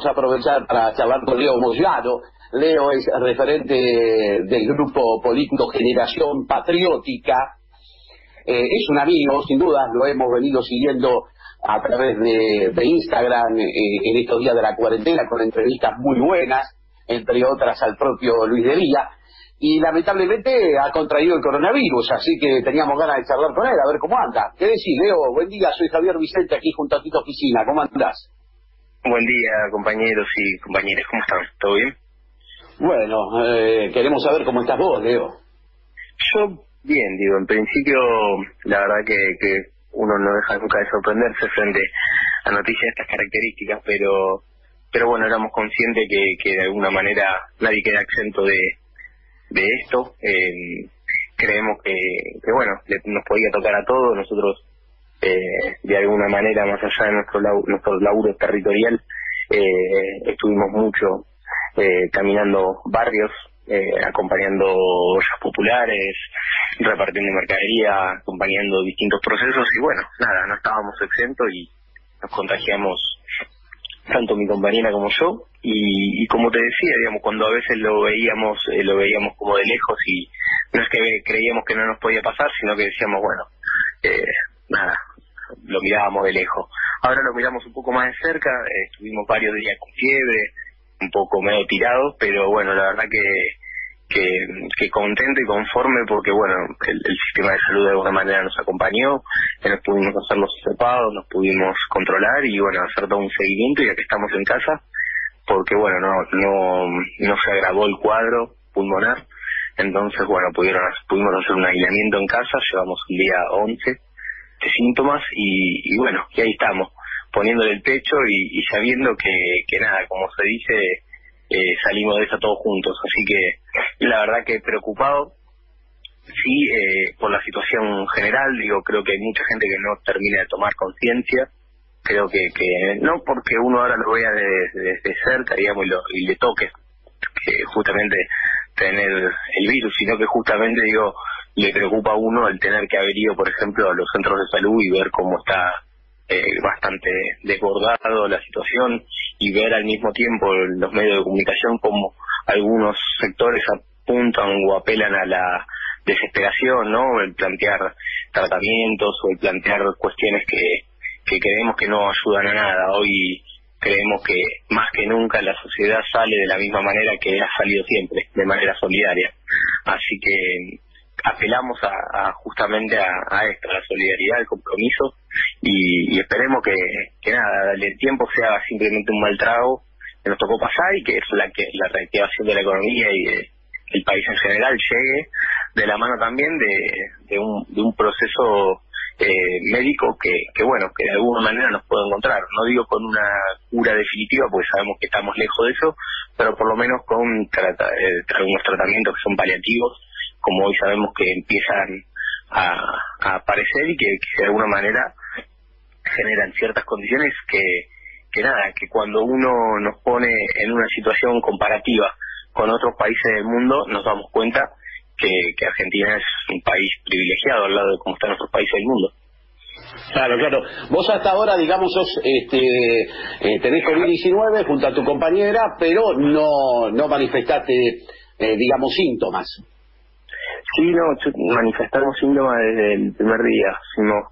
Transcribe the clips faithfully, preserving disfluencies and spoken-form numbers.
vamos a aprovechar para charlar con Leo Moyano. Leo es referente del grupo político Generación Patriótica. Eh, es un amigo, sin duda, lo hemos venido siguiendo a través de, de Instagram eh, en estos días de la cuarentena, con entrevistas muy buenas, entre otras al propio Luis de Villa. Y lamentablemente ha contraído el coronavirus, así que teníamos ganas de charlar con él, a ver cómo anda. ¿Qué decís, Leo? Buen día, soy Javier Vicente, aquí junto a tu oficina. ¿Cómo andás? Buen día, compañeros y compañeras, ¿cómo están? ¿Todo bien? Bueno, eh, queremos saber cómo estás vos, Leo. Yo bien, digo, en principio la verdad que, que uno no deja nunca de sorprenderse frente a noticias de estas características, pero pero bueno, éramos conscientes que, que de alguna manera nadie queda exento de, de esto. Eh, creemos que, que bueno, le, nos podía tocar a todos. Nosotros eh, de alguna manera, más allá de nuestro, lau, nuestro laburo territorial, eh, estuvimos mucho eh, caminando barrios, eh, acompañando ollas populares, repartiendo mercadería, acompañando distintos procesos y bueno, nada, no estábamos exentos y nos contagiamos tanto mi compañera como yo y, y como te decía, digamos, cuando a veces lo veíamos eh, lo veíamos como de lejos y no es que creíamos que no nos podía pasar, sino que decíamos, bueno, eh, nada, lo mirábamos de lejos. Ahora lo miramos un poco más de cerca, eh, estuvimos varios días con fiebre, un poco medio tirados, pero bueno, la verdad que que, que contento y conforme porque bueno, el, el sistema de salud de alguna manera nos acompañó, que nos pudimos hacer los hisopados, nos pudimos controlar y bueno, hacer todo un seguimiento ya que estamos en casa, porque bueno, no no no se agravó el cuadro pulmonar, entonces bueno, pudieron pudimos hacer un aislamiento en casa, llevamos un día once de síntomas y, y bueno, y ahí estamos, poniéndole el pecho y, y sabiendo que, que nada, como se dice, Eh, salimos de eso todos juntos, así que la verdad que preocupado, sí, eh, por la situación general, digo, creo que hay mucha gente que no termina de tomar conciencia, creo que, que no porque uno ahora lo vea desde de, de cerca, digamos, y, lo, y le toque que justamente tener el virus, sino que justamente, digo, le preocupa a uno el tener que haber ido, por ejemplo, a los centros de salud y ver cómo está eh, bastante desbordado la situación y ver al mismo tiempo en los medios de comunicación como algunos sectores apuntan o apelan a la desesperación, ¿no? El plantear tratamientos o el plantear cuestiones que, que creemos que no ayudan a nada. Hoy creemos que más que nunca la sociedad sale de la misma manera que ha salido siempre, de manera solidaria. Así que apelamos a, a justamente a, a esto, a la solidaridad, al compromiso y, y esperemos que, que nada, el tiempo sea simplemente un mal trago que nos tocó pasar y que es la que la reactivación de la economía y de, el país en general llegue de la mano también de, de, un, de un proceso eh, médico que, que bueno, que de alguna manera nos puede encontrar, no digo con una cura definitiva porque sabemos que estamos lejos de eso, pero por lo menos con trata, eh, algunos tratamientos que son paliativos, como hoy sabemos que empiezan a, a aparecer y que, que de alguna manera generan ciertas condiciones que, que nada, que cuando uno nos pone en una situación comparativa con otros países del mundo, nos damos cuenta que, que Argentina es un país privilegiado al lado de cómo están otros países del mundo. Claro, claro. Vos hasta ahora, digamos, sos, este, eh, tenés COVID diecinueve junto a tu compañera, pero no, no manifestaste, eh, digamos, síntomas. Sí, no, manifestamos síntomas desde el primer día. Fuimos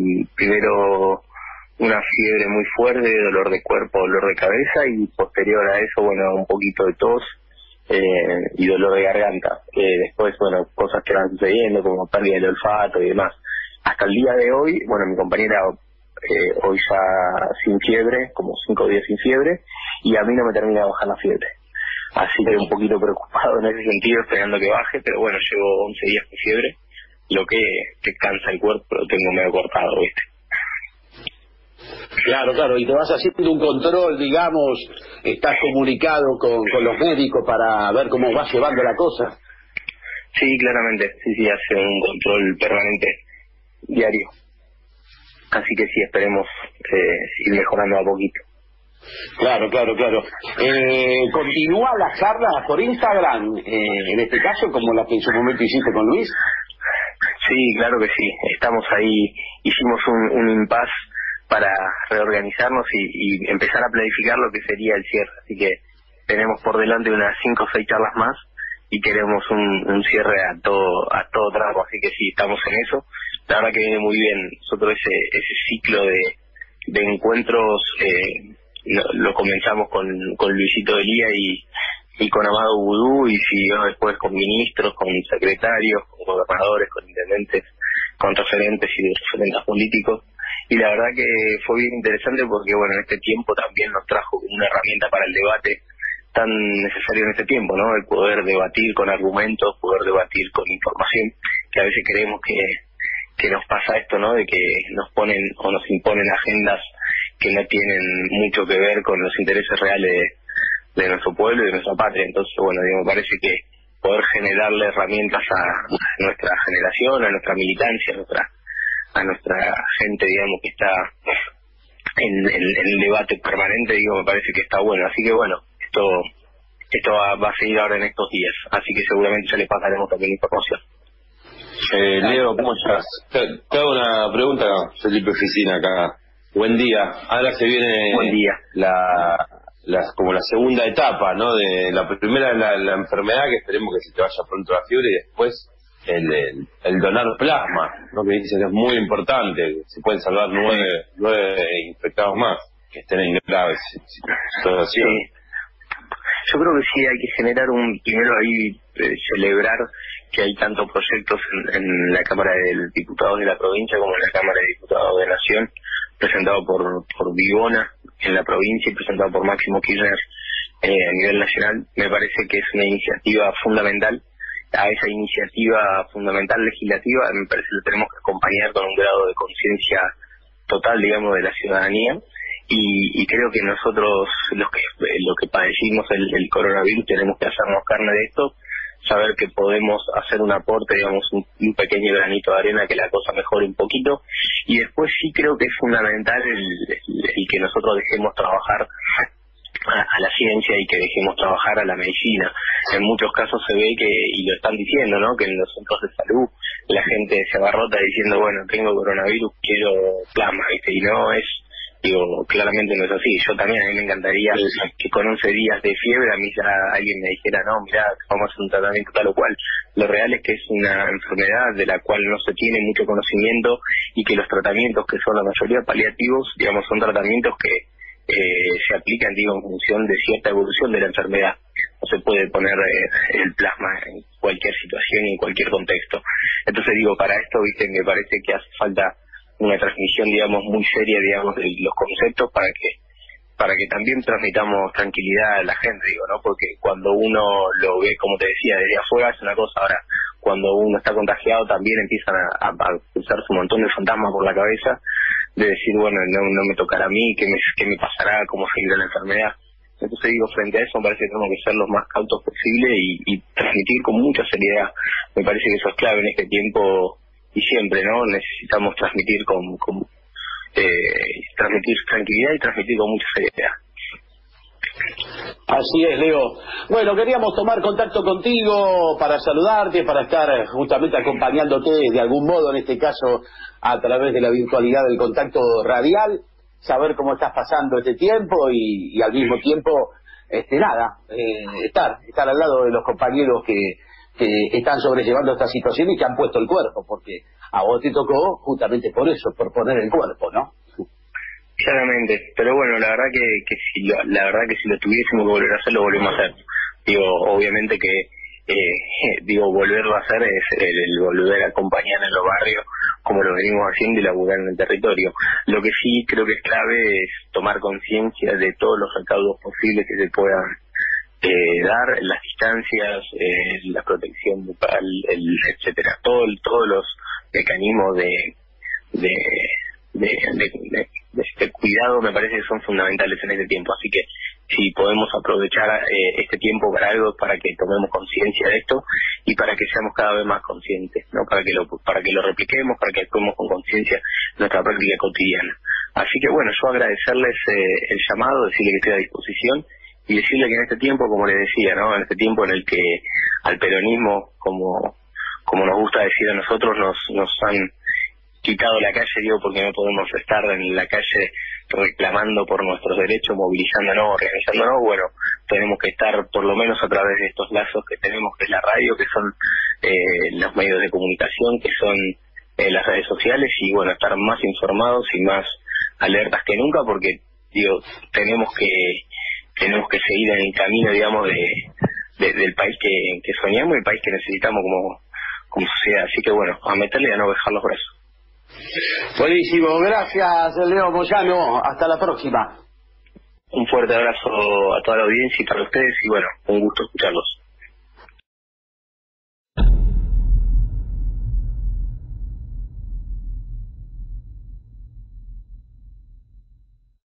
primero una fiebre muy fuerte, dolor de cuerpo, dolor de cabeza y posterior a eso, bueno, un poquito de tos eh, y dolor de garganta. Eh, después, bueno, cosas que van sucediendo como pérdida del olfato y demás. Hasta el día de hoy, bueno, mi compañera eh, hoy ya sin fiebre, como cinco días sin fiebre, y a mí no me termina de bajar la fiebre. Así que un poquito preocupado en ese sentido, esperando que baje, pero bueno, llevo once días con fiebre, lo que, que cansa el cuerpo, lo tengo medio cortado, ¿viste? Claro, claro, y te vas haciendo un control, digamos, estás comunicado con, con los médicos para ver cómo va llevando la cosa. Sí, claramente, sí, sí, hace un control permanente, diario. Así que sí, esperemos eh, ir mejorando a poquito. Claro, claro, claro. Eh, continúa la charla por Instagram, eh, en este caso, como la que en su momento hiciste con Luis. Sí, claro que sí. Estamos ahí, hicimos un, un impasse para reorganizarnos y, y empezar a planificar lo que sería el cierre. Así que tenemos por delante unas cinco o seis charlas más y queremos un, un cierre a todo a todo trabajo, así que sí, estamos en eso. La verdad que viene muy bien. Nosotros ese ese ciclo de, de encuentros eh, lo, lo comenzamos con, con Luisito Delía y, y con Amado Vudú, y siguió después con ministros, con secretarios, con gobernadores, con intendentes, con referentes y referentes políticos. Y la verdad que fue bien interesante porque, bueno, en este tiempo también nos trajo una herramienta para el debate tan necesario en este tiempo, ¿no? El poder debatir con argumentos, poder debatir con información, que a veces creemos que, que nos pasa esto, ¿no? De que nos ponen o nos imponen agendas que no tienen mucho que ver con los intereses reales de, de nuestro pueblo y de nuestra patria. Entonces, bueno, digo, me parece que poder generarle herramientas a, a nuestra generación, a nuestra militancia, a nuestra a nuestra gente, digamos, que está en, en, en el debate permanente, digo, me parece que está bueno. Así que bueno, esto esto va, va a seguir ahora en estos días, así que seguramente ya le pasaremos también información. Eh, Leo, ¿cómo estás? Te, te hago una pregunta, Felipe Oficina acá. Buen día. Ahora se viene Buen día. La, la, como la segunda etapa, ¿no? De la primera, la, la enfermedad, que esperemos que se te vaya pronto la fiebre, y después el, el, el donar plasma, ¿no? Que dicen que es muy importante, se pueden salvar nueve, nueve infectados más que estén en graves situación. Sí. Yo creo que sí hay que generar un, primero ahí eh, celebrar que hay tantos proyectos en, en la Cámara de Diputados de la provincia como en la Cámara de Diputados de Nación, presentado por, por Vivona en la provincia y presentado por Máximo Kirchner eh, a nivel nacional. Me parece que es una iniciativa fundamental. A esa iniciativa fundamental legislativa me parece que lo tenemos que acompañar con un grado de conciencia total, digamos, de la ciudadanía, y, y creo que nosotros, los que lo que padecimos el, el coronavirus, tenemos que hacernos carne de esto, saber que podemos hacer un aporte, digamos, un, un pequeño granito de arena, que la cosa mejore un poquito. Y después sí creo que es fundamental el, el, el que nosotros dejemos trabajar a, a la ciencia y que dejemos trabajar a la medicina. En muchos casos se ve que, y lo están diciendo, ¿no?, que en los centros de salud la gente se abarrota diciendo, bueno, tengo coronavirus, quiero plasma, ¿viste? Y no es, digo, claramente no es así. Yo también, a mí me encantaría que con once días de fiebre a mí ya alguien me dijera, no, mirá, vamos a hacer un tratamiento tal o cual. Lo real es que es una enfermedad de la cual no se tiene mucho conocimiento, y que los tratamientos, que son la mayoría paliativos, digamos, son tratamientos que eh, se aplican, digo, en función de cierta evolución de la enfermedad. No se puede poner eh, el plasma en cualquier situación y en cualquier contexto. Entonces, digo, para esto, viste, me parece que hace falta una transmisión, digamos, muy seria, digamos, de los conceptos, para que para que también transmitamos tranquilidad a la gente, digo, ¿no? Porque cuando uno lo ve, como te decía, desde afuera es una cosa. Ahora, cuando uno está contagiado, también empiezan a, a, a cruzarse un montón de fantasmas por la cabeza, de decir, bueno, no, no me tocará a mí, ¿qué me, qué me pasará? ¿Cómo seguirá la enfermedad? Entonces, digo, frente a eso me parece que tenemos que ser los más cautos posible y, y transmitir con mucha seriedad. Me parece que eso es clave en este tiempo, y siempre, ¿no? Necesitamos transmitir con, con eh, transmitir tranquilidad y transmitir con mucha seriedad. Así es, Leo. Bueno, queríamos tomar contacto contigo para saludarte, para estar justamente acompañándote de algún modo, en este caso a través de la virtualidad del contacto radial, saber cómo estás pasando este tiempo y, y al mismo tiempo, este nada, eh, estar, estar al lado de los compañeros que que están sobrellevando esta situación y que han puesto el cuerpo, porque a vos te tocó justamente por eso, por poner el cuerpo, ¿no? Claramente, pero bueno, la verdad que, que si lo, la verdad que si lo tuviésemos que volver a hacer, lo volvemos a hacer. Digo, obviamente que eh, digo, volverlo a hacer es el, el volver a acompañar en los barrios, como lo venimos haciendo, y laburar en el territorio. Lo que sí creo que es clave es tomar conciencia de todos los recaudos posibles que se puedan Eh, dar, las distancias, eh, la protección bucal, el, etcétera, todo, todos los mecanismos de de de, de, de de este cuidado me parece que son fundamentales en este tiempo. Así que si podemos aprovechar eh, este tiempo para algo, para que tomemos conciencia de esto y para que seamos cada vez más conscientes, ¿no? Para que lo para que lo repliquemos, para que actuemos con conciencia en nuestra práctica cotidiana. Así que bueno, yo agradecerles eh, el llamado, decirle que estoy a disposición, y decirle que en este tiempo, como les decía, ¿no?, en este tiempo en el que al peronismo, como como nos gusta decir a nosotros, nos nos han quitado la calle, digo, porque no podemos estar en la calle reclamando por nuestros derechos, movilizándonos, organizándonos. Bueno, tenemos que estar por lo menos a través de estos lazos que tenemos, que es la radio, que son eh, los medios de comunicación, que son eh, las redes sociales, y bueno, estar más informados y más alertas que nunca, porque digo, tenemos que tenemos que seguir en el camino, digamos, de, de del país que, que soñamos, el país que necesitamos como, como sociedad. Así que bueno, a meterle y a no dejar los brazos. Buenísimo, gracias Leo Moyano, hasta la próxima. Un fuerte abrazo a toda la audiencia y para ustedes, y bueno, un gusto escucharlos.